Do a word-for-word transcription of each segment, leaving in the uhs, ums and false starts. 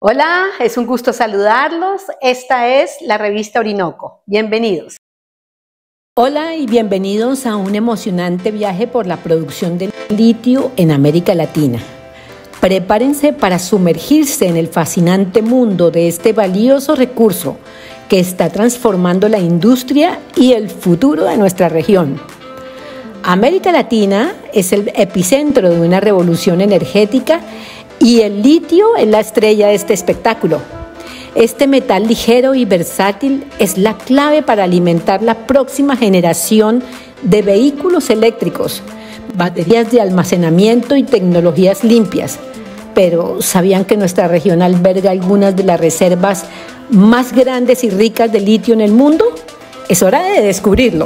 Hola, es un gusto saludarlos. Esta es la revista Orinoco. Bienvenidos. Hola y bienvenidos a un emocionante viaje por la producción de litio en América Latina. Prepárense para sumergirse en el fascinante mundo de este valioso recurso que está transformando la industria y el futuro de nuestra región. América Latina es el epicentro de una revolución energética y el litio es la estrella de este espectáculo. Este metal ligero y versátil es la clave para alimentar la próxima generación de vehículos eléctricos, baterías de almacenamiento y tecnologías limpias. Pero ¿sabían que nuestra región alberga algunas de las reservas más grandes y ricas de litio en el mundo? Es hora de descubrirlo.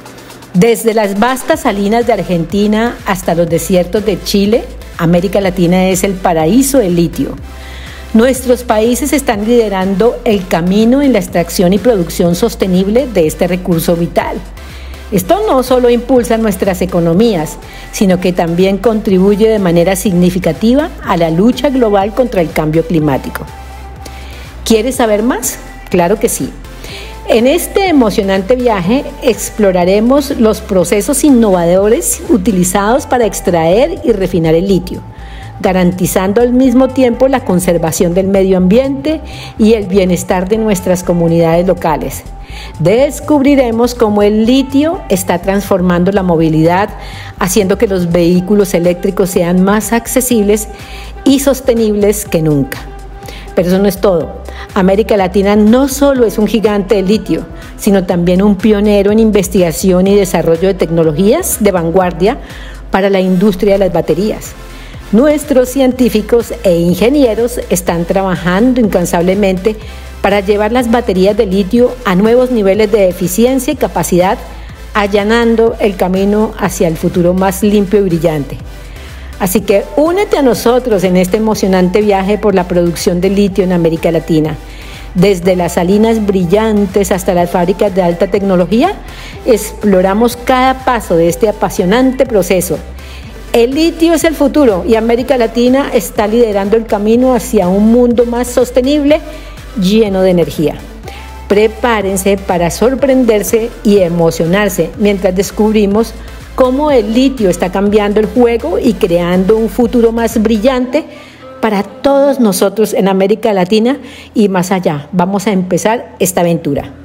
Desde las vastas salinas de Argentina hasta los desiertos de Chile, América Latina es el paraíso del litio. Nuestros países están liderando el camino en la extracción y producción sostenible de este recurso vital. Esto no solo impulsa nuestras economías, sino que también contribuye de manera significativa a la lucha global contra el cambio climático. ¿Quieres saber más? Claro que sí. En este emocionante viaje exploraremos los procesos innovadores utilizados para extraer y refinar el litio, garantizando al mismo tiempo la conservación del medio ambiente y el bienestar de nuestras comunidades locales. Descubriremos cómo el litio está transformando la movilidad, haciendo que los vehículos eléctricos sean más accesibles y sostenibles que nunca. Pero eso no es todo. América Latina no solo es un gigante de litio, sino también un pionero en investigación y desarrollo de tecnologías de vanguardia para la industria de las baterías. Nuestros científicos e ingenieros están trabajando incansablemente para llevar las baterías de litio a nuevos niveles de eficiencia y capacidad, allanando el camino hacia el futuro más limpio y brillante. Así que únete a nosotros en este emocionante viaje por la producción de litio en América Latina. Desde las salinas brillantes hasta las fábricas de alta tecnología, exploramos cada paso de este apasionante proceso. El litio es el futuro y América Latina está liderando el camino hacia un mundo más sostenible, lleno de energía. Prepárense para sorprenderse y emocionarse mientras descubrimos cómo el litio está cambiando el juego y creando un futuro más brillante para todos nosotros en América Latina y más allá. Vamos a empezar esta aventura.